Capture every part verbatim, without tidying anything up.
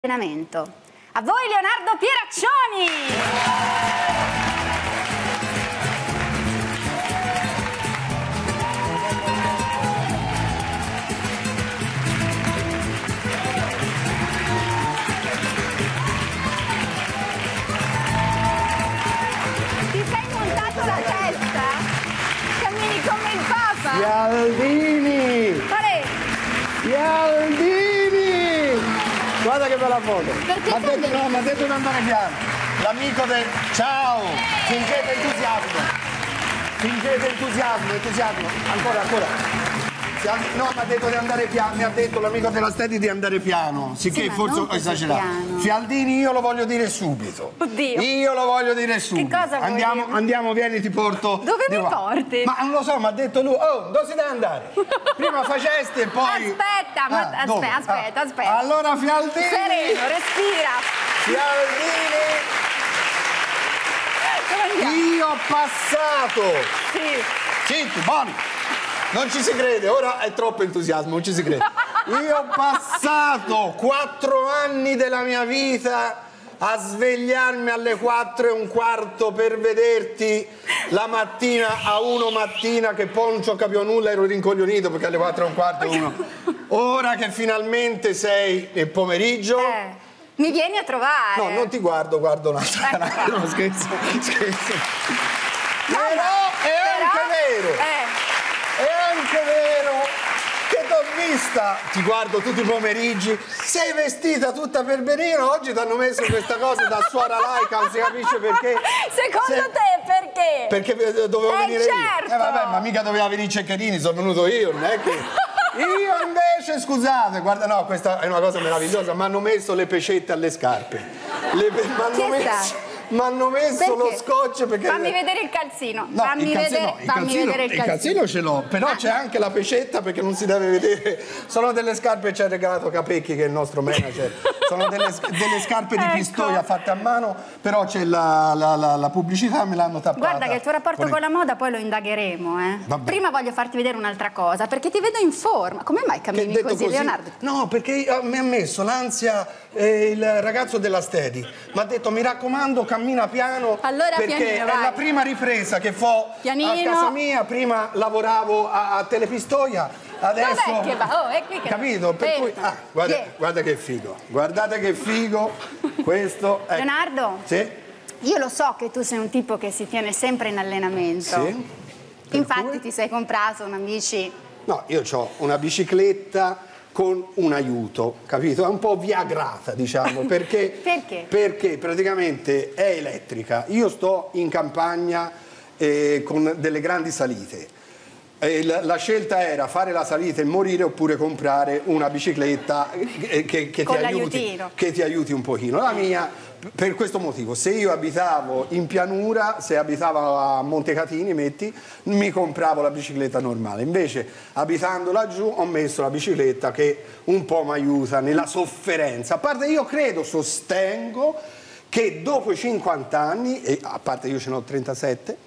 Allenamento. A voi Leonardo Pieraccioni! Ti sei montato la testa? Cammini come il Papa? Cialdini! Quale? Cialdini! Guarda che bella foto! Perché Mi ha detto, no, mi ha detto di andare piano. L'amico del... Ciao! Fingete entusiasmo! Fingete entusiasmo, entusiasmo! Ancora, ancora! No, mi ha detto di andare piano, mi ha detto l'amico della Stedi di andare piano, sicché sì, forse ho esagerato. Piano. Fialdini io lo voglio dire subito. Oddio. Io lo voglio dire subito. Che cosa vuoi andiamo, dire? Andiamo, vieni, ti porto. Dove mi mi porti? Ma non lo so, mi ha detto lui. Oh, dove si deve andare? Prima facesti e poi. Aspetta, ma Ah, aspetta, aspetta, ah. aspetta. Allora Fialdini. Sereno, respira. Fialdini. Io ho passato. Sì. Zitti, buoni. Non ci si crede, ora è troppo entusiasmo, non ci si crede. Io ho passato quattro anni della mia vita a svegliarmi alle quattro e un quarto per vederti la mattina a uno mattina, che poi non ci ho capito nulla, ero rincoglionito perché alle quattro e un quarto uno. Ora che finalmente sei nel pomeriggio... Eh, mi vieni a trovare. No, non ti guardo, guardo un'altra. Ecco. No, scherzo, scherzo. No, Però è però, anche vero. Eh. È anche vero che t'ho vista, ti guardo tutti i pomeriggi, sei vestita tutta per benino, oggi ti hanno messo questa cosa da suora laica, non si capisce perché. Secondo Se... te perché? Perché dovevo eh, venire certo. io. Eh vabbè, ma mica doveva venire Ceccherini, sono venuto io, non è che... Io invece, scusate, guarda, no, questa è una cosa meravigliosa, mi hanno messo le pecette alle scarpe. Le pe... M'hanno messo... Mi hanno messo perché? Lo scotch perché... Fammi vedere il calzino. No, fammi il calzino, vedere, il fammi calzino, vedere il il calzino. calzino ce l'ho, però ah. C'è anche la pecetta perché non si deve vedere. Sono delle scarpe che ci ha regalato Capecchi, che è il nostro manager. Sono delle, delle scarpe di ecco. Pistoia fatte a mano, però c'è la, la, la, la pubblicità, me l'hanno tappata. Guarda che il tuo rapporto con, con la moda poi lo indagheremo, eh. Prima voglio farti vedere un'altra cosa, perché ti vedo in forma. Come mai cammini così, così, Leonardo? No, perché mi ha messo l'ansia eh, il ragazzo della Stedi. Mi ha detto, mi raccomando, cammina piano. Allora, perché pianino, è vai. La prima ripresa che fo pianino. A casa mia. Prima lavoravo a, a Telepistoia, adesso... Dov'è che va? Oh, è qui che... Capito? Per cui... ah, guarda, yeah. guarda che figo, guardate che figo questo. Ecco. Leonardo? Sì? Io lo so che tu sei un tipo che si tiene sempre in allenamento. Sì. Infatti cui? ti sei comprato una bici... No, io ho una bicicletta con un aiuto, capito? È un po' viagrata, diciamo, perché, perché? Perché praticamente è elettrica. Io sto in campagna eh, con delle grandi salite. E la, la scelta era fare la salita e morire oppure comprare una bicicletta che, che, che, ti aiuti, che ti aiuti un pochino. La mia, per questo motivo, se io abitavo in pianura, se abitavo a Montecatini, metti, mi compravo la bicicletta normale. Invece, abitando laggiù, ho messo la bicicletta che un po' mi aiuta nella sofferenza. A parte, io credo, sostengo che dopo i cinquanta anni, e a parte io ce ne ho trentasette,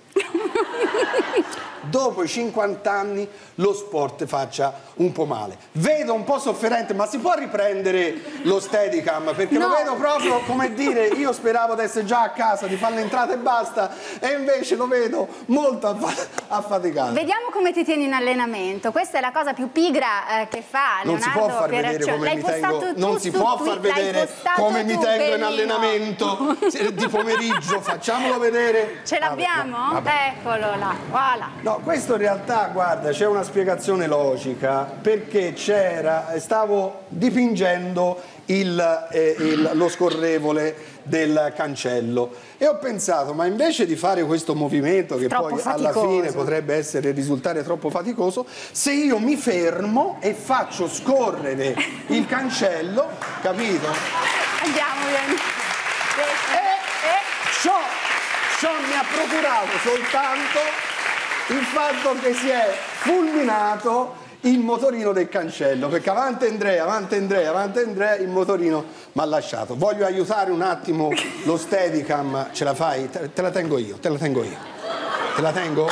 dopo i cinquanta anni lo sport faccia un po' male. Vedo un po' sofferente, ma si può riprendere lo Steadicam? Perché no. Lo vedo proprio, come dire, io speravo di essere già a casa, di fare l'entrata e basta, e invece lo vedo molto aff affaticato. Vediamo come ti tieni in allenamento. Questa è la cosa più pigra eh, che fa Leonardo. Non si può far vedere come mi tengo, non si può far vedere come mi tengo in allenamento di pomeriggio. Facciamolo vedere. Ce l'abbiamo? Eccolo là, voilà. No, questo in realtà, guarda, c'è una spiegazione logica, perché c'era, stavo dipingendo il, eh, il, lo scorrevole del cancello e ho pensato, ma invece di fare questo movimento che troppo poi faticoso. Alla fine potrebbe essere risultare troppo faticoso, se io mi fermo e faccio scorrere il cancello, capito? Andiamo, vieni. E, e ciò, ciò mi ha procurato soltanto il fatto che si è fulminato il motorino del cancello, perché avanti Andrea, avanti Andrea, avanti Andrea, il motorino mi ha lasciato. Voglio aiutare un attimo lo Steadicam, ce la fai? Te, te la tengo io, te la tengo io. Te la tengo?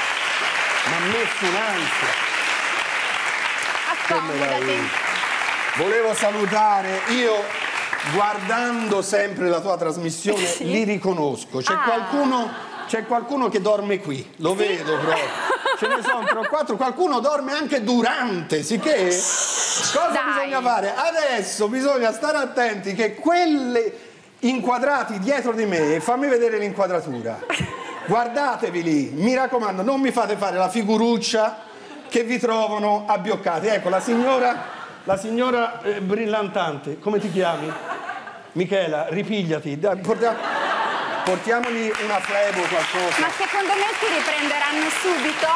Mi ha messo un'ansia. Accomodati. volevo salutare, io guardando sempre la tua trasmissione sì. li riconosco, c'è ah. qualcuno, c'è qualcuno che dorme qui, lo sì. vedo proprio, ce ne sono tre o quattro, qualcuno dorme anche durante, sicché cosa Dai. bisogna fare? Adesso bisogna stare attenti che quelle inquadrati dietro di me, fammi vedere l'inquadratura, guardatevi lì, mi raccomando, non mi fate fare la figuruccia che vi trovano abbioccati. Ecco, la signora, la signora eh, brillantante, come ti chiami? Michela, ripigliati, dai, portiamo, portiamogli una flebo o qualcosa. Ma secondo me si riprenderanno subito?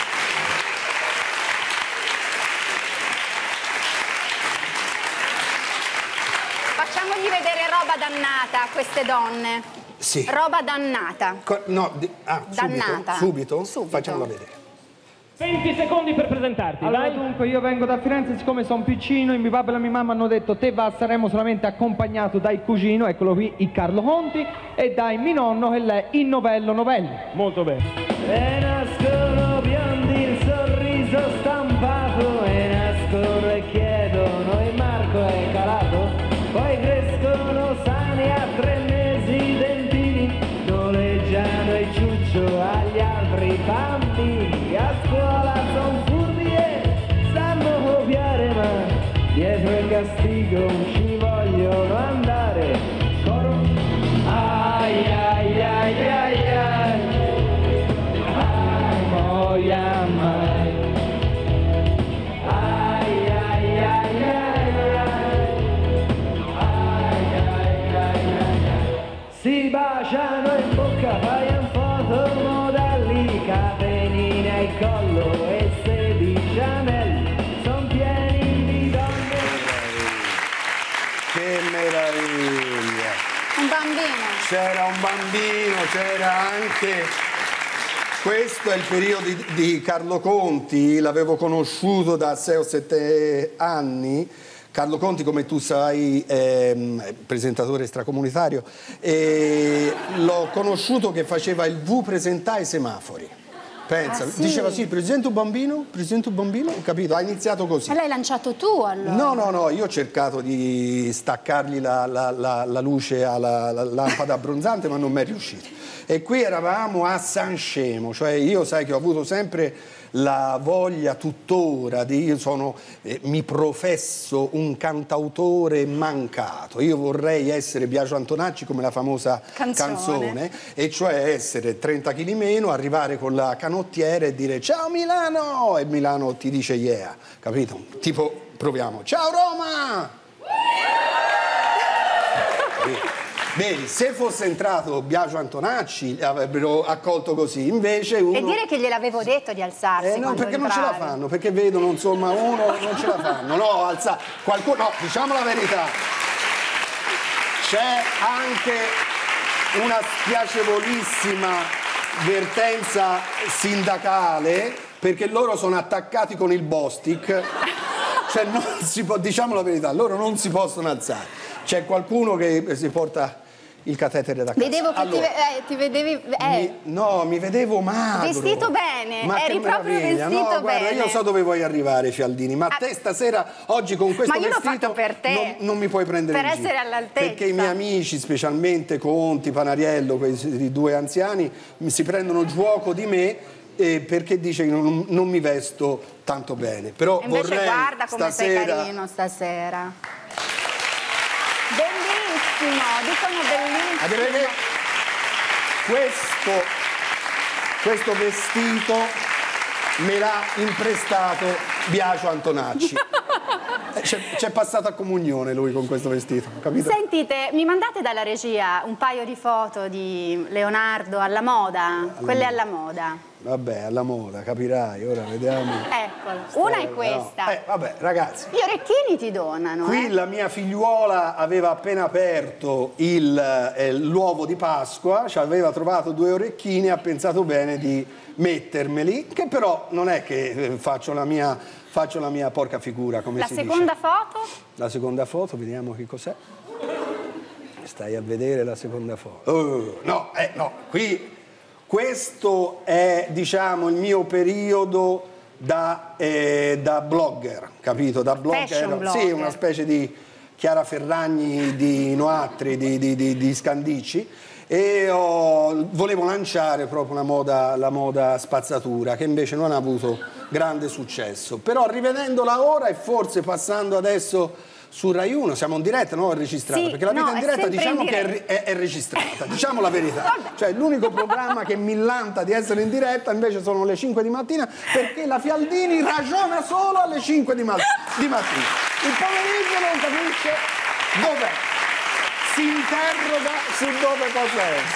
Facciamogli vedere roba dannata a queste donne. Sì. Roba dannata. Co no, di ah, dannata. Subito? Subito? Subito. Facciamola vedere. venti secondi per presentarti. Allora, vai. Dunque, io vengo da Firenze, siccome sono piccino, mio papà e la mia mamma hanno detto te va, saremo solamente accompagnato dal cugino, eccolo qui, il Carlo Conti, e dai mio nonno, che è il Novello Novelli. Molto bene. E nascono biondi, il sorriso stampato, e nascono e chiedono, e Marco è calato, poi crescono sani a tre mesi dentini, noleggiano il ciuccio agli altri bambini, a scuola son furbi e sanno copiare, ma dietro il castigo ci vogliono andare. Coro. Ai ai ai ai ai, ai moia mai. Ai ai ai ai ai, ai ai ai ai, si baciano in bocca, fai fotomodelli, catenine al collo e sedici anelli, son pieni di donne. Che meraviglia! Un bambino. C'era un bambino, c'era anche... Questo è il periodo di, di Carlo Conti, l'avevo conosciuto da sei o sette anni. Carlo Conti, come tu sai, è presentatore extracomunitario, e l'ho conosciuto che faceva il V presentà ai semafori. Pensa, ah, sì? Diceva sì, presento un bambino, presento un bambino, ho capito, ha iniziato così. Ma l'hai lanciato tu allora? No, no, no, io ho cercato di staccargli la, la, la, la luce alla la lampada abbronzante, ma non mi è riuscito. E qui eravamo a San Scemo, cioè io sai che ho avuto sempre la voglia tuttora di, io sono, eh, mi professo un cantautore mancato, io vorrei essere Biagio Antonacci come la famosa canzone, canzone e cioè essere trenta chili meno, arrivare con la canottiera e dire ciao Milano e Milano ti dice yeah, capito? Tipo proviamo, ciao Roma! Vedi, se fosse entrato Biagio Antonacci avrebbero accolto così, invece uno... E dire che gliel'avevo detto di alzarsi eh, no, perché non ce la fanno, perché vedono, insomma, uno non ce la fanno, no, alza... Qualcuno... No, diciamo la verità, c'è anche una spiacevolissima vertenza sindacale, perché loro sono attaccati con il Bostic, cioè non si può, diciamo la verità, loro non si possono alzare, c'è qualcuno che si porta... il catetere da casa. Vedevo che allora, ti, eh, ti vedevi... Eh. Mi, no, mi vedevo magro. Vestito bene, ma eri proprio vestito no, guarda, bene. Io so dove vuoi arrivare, Cialdini, ma ah. te stasera, oggi con questo ma io vestito... l'ho fatto per te. Non, non mi puoi prendere per in essere giro. all'altezza. Perché i miei amici, specialmente Conti, Panariello, questi due anziani, mi si prendono giuoco di me eh, perché dice che non, non mi vesto tanto bene. Però e invece vorrei guarda come stasera... sei carino stasera. Bellissimo, dicono bellissimo. Adele, questo, questo vestito me l'ha imprestato Biagio Antonacci. C'è passato a comunione lui con questo vestito, capito? Sentite, mi mandate dalla regia un paio di foto di Leonardo alla moda? Alla Quelle moda. alla moda. Vabbè, alla moda, capirai, ora vediamo. Eccolo, una è questa. No. Eh, vabbè, ragazzi. Gli orecchini ti donano, Qui eh? la mia figliuola aveva appena aperto l'uovo di Pasqua, ci aveva trovato due orecchini, ha pensato bene di mettermeli, che però non è che faccio la mia, faccio la mia porca figura, come la si dice. La seconda foto? La seconda foto, vediamo che cos'è. Stai a vedere la seconda foto. Oh, no, eh, no, qui... Questo è, diciamo, il mio periodo da, eh, da blogger, capito? Da blogger, blogger. Sì, una specie di Chiara Ferragni di Noatri, di, di, di, di Scandicci, e ho, volevo lanciare proprio una moda, la moda spazzatura, che invece non ha avuto grande successo. Però rivedendola ora e forse passando adesso su Rai uno, siamo in diretta, non è registrata, sì, perché la vita no, in diretta diciamo in diretta. che è, è, è registrata, diciamo la verità. Cioè l'unico programma che millanta di essere in diretta invece sono le cinque di mattina, perché la Fialdini ragiona solo alle cinque di, ma di mattina. Il pomeriggio non capisce dov'è, si interroga su dove possa essere.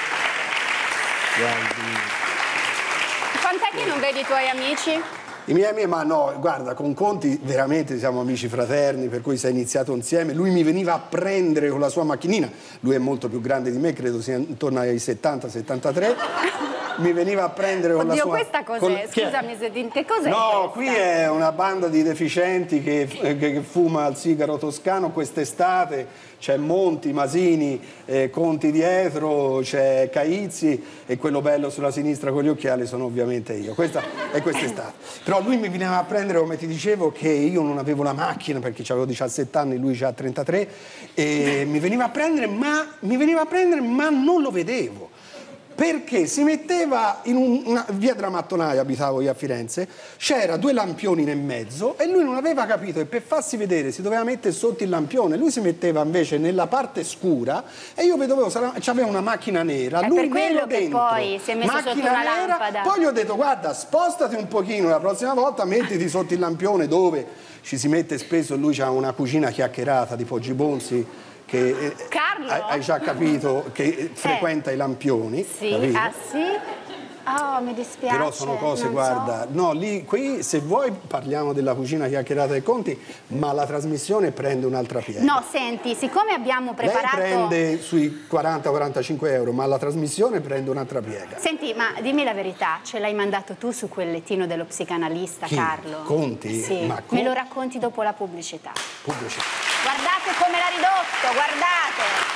Quant'è che non vedi i tuoi amici? I miei amici, ma no, guarda, con Conti veramente siamo amici fraterni, per cui si è iniziato insieme. Lui mi veniva a prendere con la sua macchinina, lui è molto più grande di me, credo sia intorno ai settanta settantatré. Mi veniva a prendere con Oddio, la sua... questa cos'è? Con... Scusami se ti... che cos'è? No, questa? qui è una banda di deficienti che, che, che fuma il sigaro toscano quest'estate. C'è Monti, Masini, eh, Conti dietro, c'è Caizzi e quello bello sulla sinistra con gli occhiali sono ovviamente io. Questa è quest'estate. Però lui mi veniva a prendere, come ti dicevo, che io non avevo la macchina perché avevo diciassette anni, lui già trentatré, e mi veniva a prendere, ma mi veniva a prendere, ma non lo vedevo. Perché si metteva in un, una via Dramattonaia, abitavo io a Firenze, c'era due lampioni nel mezzo e lui non aveva capito che per farsi vedere si doveva mettere sotto il lampione. Lui si metteva invece nella parte scura e io vedevo, c'aveva una macchina nera, è lui per quello nero che dentro, poi si è messo macchina sotto una nera. lampada. Poi gli ho detto guarda, spostati un pochino la prossima volta, mettiti sotto il lampione dove ci si mette spesso. Lui ha una cucina chiacchierata di Poggi Bonzi, che Carlo? Hai, hai già capito che eh. frequenta i lampioni, sì, capito? ah sì? Oh, mi dispiace. Però sono cose, non guarda, so. no, lì, qui se vuoi parliamo della cucina chiacchierata dei Conti, ma la trasmissione prende un'altra piega. No, senti, siccome abbiamo preparato... Lei prende sui quaranta quarantacinque euro, ma la trasmissione prende un'altra piega. Senti, ma dimmi la verità, ce l'hai mandato tu su quel lettino dello psicanalista, Chi? Carlo? Conti? Sì, Ma con... me lo racconti dopo la pubblicità. Pubblicità. Guardate come l'ha ridotto, guardate!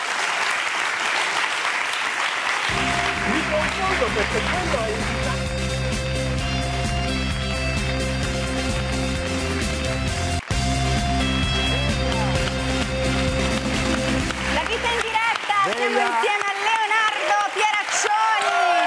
Mi confondo perché quello è... La vita in diretta, Bella. siamo insieme a Leonardo Pieraccioni!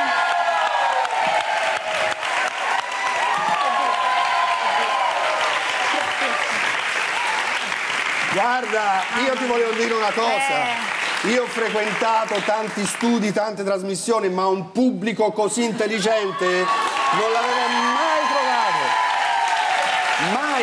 Guarda, io ti volevo dire una cosa. Io ho frequentato tanti studi, tante trasmissioni, ma un pubblico così intelligente non l'avevo mai trovato. Mai.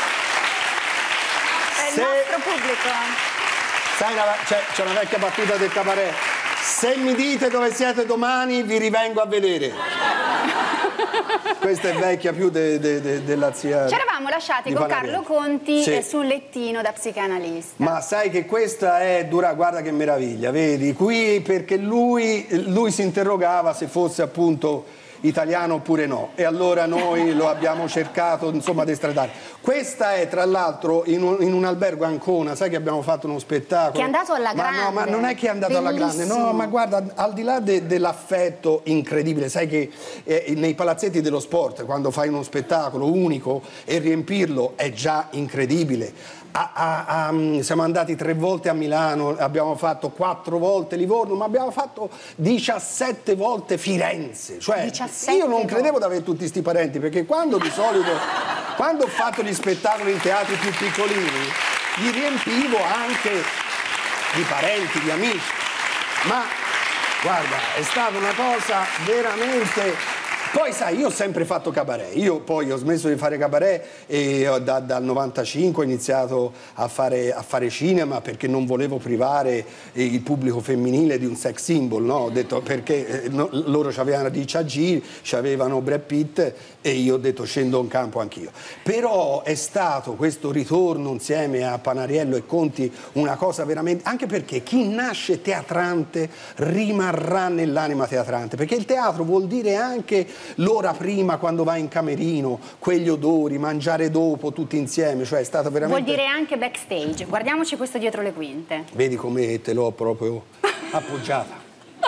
È il Se... nostro pubblico. Sai, c'è una vecchia battuta del cabaret. Se mi dite dove siete domani, vi rivengo a vedere. Questa è vecchia più de, de, de, della zia. Ci eravamo lasciati con Panariello. Carlo Conti Sì. sul lettino da psicanalista. Ma sai che questa è dura, guarda che meraviglia, vedi? Qui perché lui, lui si interrogava se fosse appunto italiano oppure no, e allora noi lo abbiamo cercato insomma di estradare. Questa è tra l'altro in un, in un albergo a Ancona, sai che abbiamo fatto uno spettacolo Che è andato alla ma grande. no, ma non è che è andato Bellissimo. alla grande, no, ma guarda, al di là de, dell'affetto incredibile, sai che eh, nei palazzetti dello sport quando fai uno spettacolo unico e riempirlo è già incredibile. A, a, a, siamo andati tre volte a Milano, abbiamo fatto quattro volte Livorno, ma abbiamo fatto diciassette volte Firenze. Cioè, diciassette io non volte. credevo di avere tutti sti parenti, perché quando di solito, quando ho fatto gli spettacoli in teatri più piccolini, li riempivo anche di parenti, di amici. Ma guarda, è stata una cosa veramente... Poi sai, io ho sempre fatto cabaret, io poi ho smesso di fare cabaret e ho, da, dal novantacinque ho iniziato a fare, a fare cinema perché non volevo privare il pubblico femminile di un sex symbol, no? Ho detto perché eh, no, loro avevano Richard Gere, avevano Brad Pitt e io ho detto scendo in campo anch'io. Però è stato questo ritorno insieme a Panariello e Conti una cosa veramente, anche perché chi nasce teatrante rimarrà nell'anima teatrante, perché il teatro vuol dire anche l'ora prima quando vai in camerino, quegli odori, mangiare dopo tutti insieme, cioè è stato veramente... Vuol dire anche backstage. Guardiamoci questo dietro le quinte. Vedi come te l'ho proprio appoggiata.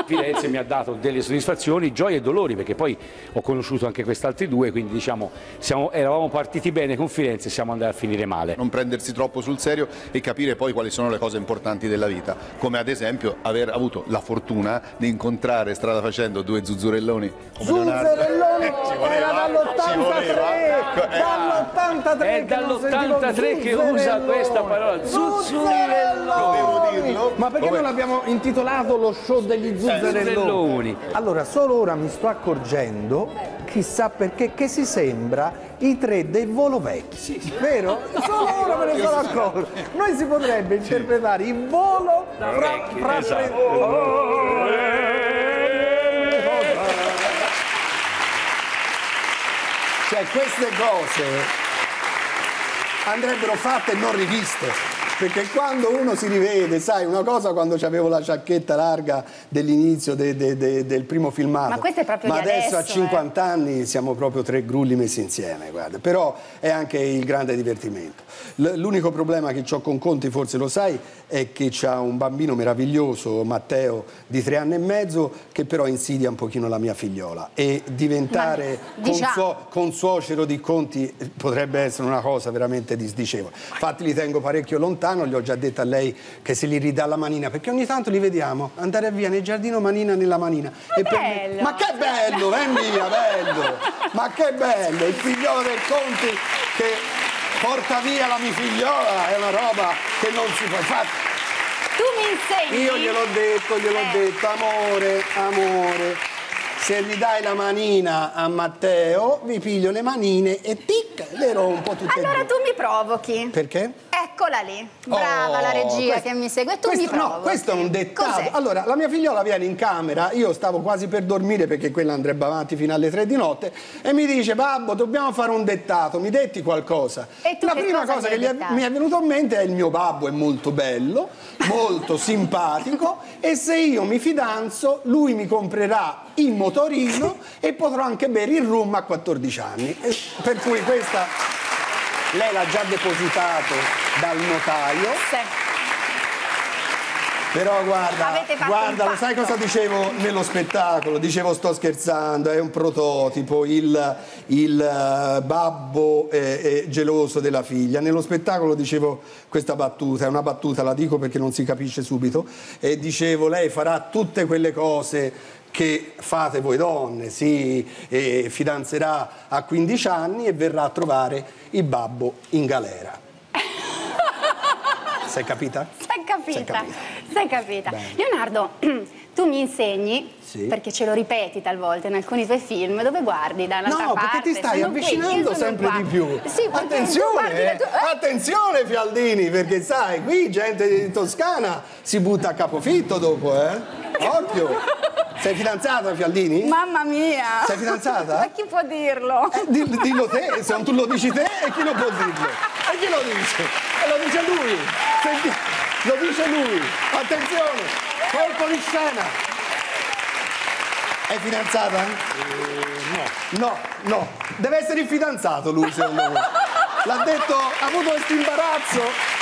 Firenze mi ha dato delle soddisfazioni, gioie e dolori, perché poi ho conosciuto anche quest'altri due, quindi diciamo siamo, eravamo partiti bene con Firenze e siamo andati a finire male. Non prendersi troppo sul serio e capire poi quali sono le cose importanti della vita, come ad esempio aver avuto la fortuna di incontrare strada facendo due zuzzurelloni come Zuzzurelloni era dall'ottantatré, dall'ottantatré è dall'ottantatré che usa questa parola, zuzzurelloni. Ma perché non l'abbiamo intitolato lo show degli zuzzurelloni? Allora, solo ora mi sto accorgendo, chissà perché, che si sembra i tre dei Volo Vecchi, sì, vero? Solo ora me ne sono accorto. Noi si potrebbe interpretare il volo fra, fra esatto. oh, cioè queste cose andrebbero fatte e non riviste. Perché quando uno si rivede, sai, una cosa quando avevo la giacchetta larga dell'inizio de, de, de, del primo filmato, ma, questo è proprio ma di adesso, adesso a cinquanta eh. anni siamo proprio tre grulli messi insieme, guarda. Però è anche il grande divertimento. L'unico problema che ho con Conti, forse lo sai, è che c'ha un bambino meraviglioso, Matteo, di tre anni e mezzo, che però insidia un pochino la mia figliola, e diventare ma, diciamo... consuo, consuocero di Conti potrebbe essere una cosa veramente disdicevole. Infatti li tengo parecchio lontano. Gli ho già detto a lei che se li ridà la manina, perché ogni tanto li vediamo andare via nel giardino manina nella manina. Ma, e per me... ma che bello, ven via, bello! Ma che bello, il figliolo del Conti che porta via la mia figliola, è una roba che non si può fare. Tu mi insegni? Io gliel'ho detto, gliel'ho eh. detto, amore, amore, se gli dai la manina a Matteo, vi piglio le manine e tic, le rompo tutte e due. Allora tu mi provochi. Perché? Eccola lì, brava oh, la regia questo, che mi segue, tu questo, mi provochi. No, questo è un dettato. Cos'è? Allora, la mia figliola viene in camera, io stavo quasi per dormire perché quella andrebbe avanti fino alle tre di notte, e mi dice, babbo, dobbiamo fare un dettato, mi detti qualcosa? E tu la che prima cosa cosa che gli hai è, mi è venuto in mente è il mio babbo è molto bello, molto simpatico, e se io mi fidanzo, lui mi comprerà il motorino e potrò anche bere il rum a quattordici anni. E per cui questa... Lei l'ha già depositato dal notaio. Sì. Però guarda, guarda, lo sai cosa dicevo nello spettacolo? Dicevo sto scherzando, è un prototipo, il, il uh, babbo eh, eh, geloso della figlia. Nello spettacolo dicevo questa battuta, è una battuta, la dico perché non si capisce subito, e dicevo lei farà tutte quelle cose che fate voi donne, si eh, fidanzerà a quindici anni e verrà a trovare il babbo in galera. Sei capita? Sei capita, sei capita. Sei capita. Bene. Leonardo, tu mi insegni, sì, perché ce lo ripeti talvolta in alcuni tuoi film, dove guardi da un'altra no, parte. No, perché ti stai avvicinando sempre qua. di più. Sì, attenzione, eh, tu... eh? attenzione Fialdini, perché sai, qui gente di Toscana si butta a capofitto dopo, eh? Occhio. Sei fidanzata, Fialdini? Mamma mia! Sei fidanzata? Ma chi può dirlo? Eh, dillo, dillo te, se non tu lo dici te, e chi lo può dirlo? E chi lo dice? E lo dice lui! Senti, lo dice lui! Attenzione! Colpo di scena! È fidanzata? Eh, no. No, no. Deve essere il fidanzato lui, secondo me. L'ha detto, ha avuto questo imbarazzo.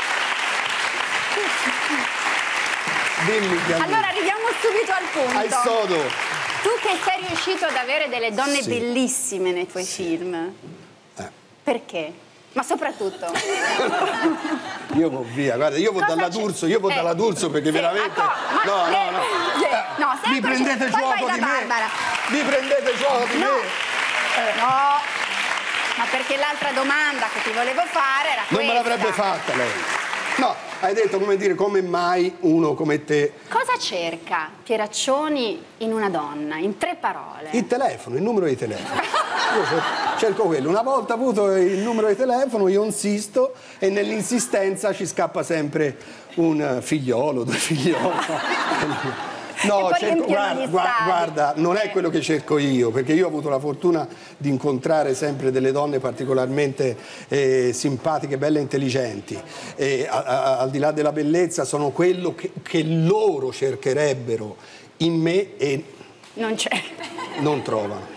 Dimmi, allora arriviamo subito al punto. Hai sodo. Tu che sei riuscito ad avere delle donne sì, bellissime nei tuoi sì, film, eh. perché? Ma soprattutto io vado via, guarda, io vado dalla D'Urso, io vado eh, dalla D'Urso perché sì, veramente no, no, no, le, no, eh, no vi prendete gioco di me, vi prendete gioco di no, me eh. no, ma perché l'altra domanda che ti volevo fare era non questa. me l'avrebbe fatta lei. No, hai detto, come dire, come mai uno come te... Cosa cerca Pieraccioni in una donna, in tre parole? Il telefono, il numero di telefono. Io cerco, cerco quello. Una volta avuto il numero di telefono, io insisto, e nell'insistenza ci scappa sempre un figliolo, due figlioli. No, cerco, guarda, guarda, non è quello che cerco io, perché io ho avuto la fortuna di incontrare sempre delle donne particolarmente eh, simpatiche, belle e intelligenti, e a, a, al di là della bellezza sono quello che, che loro cercherebbero in me e non c'è, non trovano.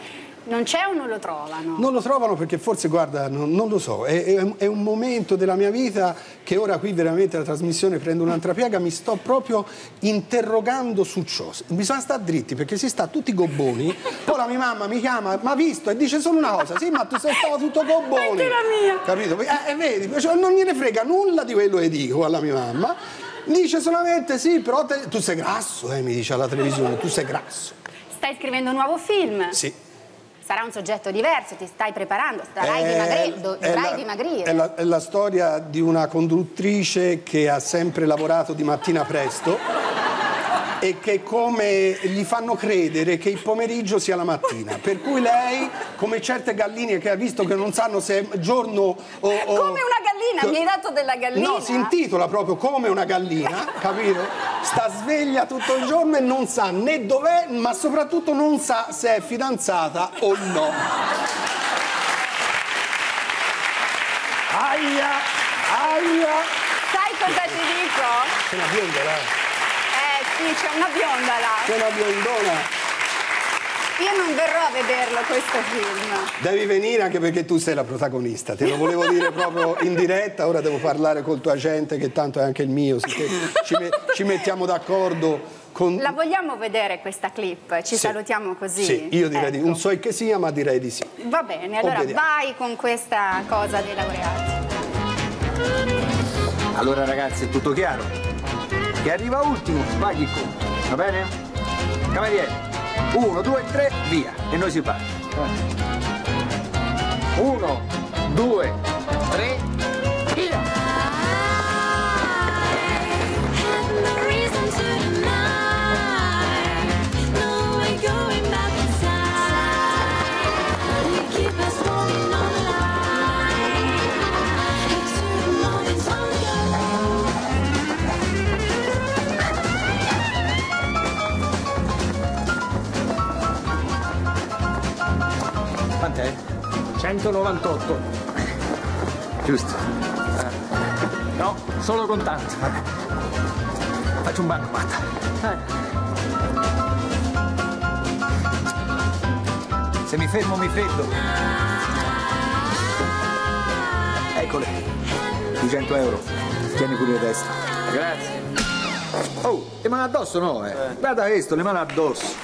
Non c'è o non lo trovano? Non lo trovano perché forse, guarda, non, non lo so, è, è, è un momento della mia vita che ora qui veramente la trasmissione prende un'altra piega, mi sto proprio interrogando su ciò. Bisogna stare dritti perché si sta tutti gobboni, poi la mia mamma mi chiama, ma visto, e dice solo una cosa, sì ma tu sei stato tutto gobbone. Anche la mia. Capito? E eh, vedi, cioè, non gliene frega nulla di quello che dico alla mia mamma, dice solamente sì, però te, tu sei grasso, eh, mi dice alla televisione, tu sei grasso. Stai scrivendo un nuovo film? Sì. Sarà un soggetto diverso, ti stai preparando, starai è, dimagri- dovrai è la, dimagrire. È la, è la storia di una conduttrice che ha sempre lavorato di mattina presto e che come gli fanno credere che il pomeriggio sia la mattina. Per cui lei, come certe galline che ha visto che non sanno se è giorno o... o come una gallina, mi hai dato della gallina? No, si intitola proprio Come una gallina, capito? Sta sveglia tutto il giorno e non sa né dov'è, ma soprattutto non sa se è fidanzata o no. Aia, aia. Sai cosa ti dico? C'è una bionda là. Eh sì, c'è una bionda là. C'è una biondona. Io non verrò a vederlo questo film. Devi venire anche perché tu sei la protagonista, te lo volevo dire proprio in diretta, ora devo parlare col tuo agente che tanto è anche il mio, ci, me, ci mettiamo d'accordo con... La vogliamo vedere questa clip? Ci sì. salutiamo così? Sì, io direi ecco. di non so che sia, ma direi di sì. Va bene, allora vai con questa cosa dei laureati. Allora ragazzi, è tutto chiaro? Chi arriva ultimo paghi il conto, va bene? Cameriere, uno, due, tre, via, e noi si parte. Uno, due, tre, via! Quant'è? centonovantotto. Giusto. Eh. No, solo contanti. Vabbè. Faccio un banco, guarda. Eh. Se mi fermo mi freddo. Eccole. duecento euro. Tieni pure il resto. Grazie. Oh, le mani addosso no, eh. eh. Guarda questo, le mani addosso.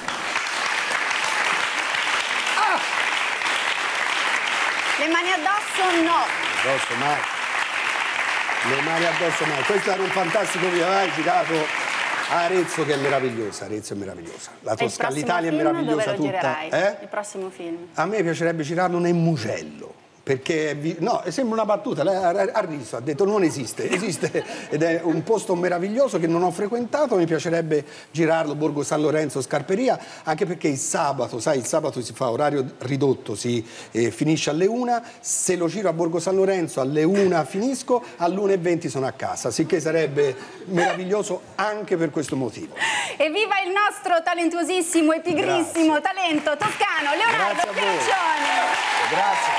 Le mani addosso no. Addosso mai. Le mani addosso mai. Questo era un fantastico video, hai girato a Arezzo che è meravigliosa, Arezzo è meravigliosa. La Toscana, l'Italia è meravigliosa dove lo tutta. Girerai? Eh? Il prossimo film? A me piacerebbe girarlo nel Mugello. Perché, no, sembra una battuta, lei ha riso, ha detto non esiste, esiste ed è un posto meraviglioso che non ho frequentato, mi piacerebbe girarlo, Borgo San Lorenzo, Scarperia, anche perché il sabato, sai, il sabato si fa orario ridotto, si eh, finisce alle una, se lo giro a Borgo San Lorenzo alle una finisco, all'una e venti sono a casa, sicché sarebbe meraviglioso anche per questo motivo. Evviva il nostro talentuosissimo e pigrissimo Grazie. talento toscano, Leonardo Pieraccioni! Grazie.